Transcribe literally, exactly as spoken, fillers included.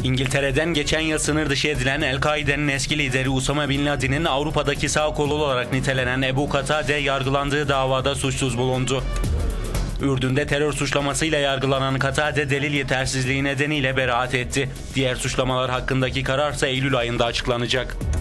İngiltere'den geçen yıl sınır dışı edilen El-Kaide'nin eski lideri Usame Bin Laden'in Avrupa'daki sağ kolu olarak nitelenen Ebu Katade yargılandığı davada suçsuz bulundu. Ürdün'de terör suçlamasıyla yargılanan Katade delil yetersizliği nedeniyle beraat etti. Diğer suçlamalar hakkındaki kararsa Eylül ayında açıklanacak.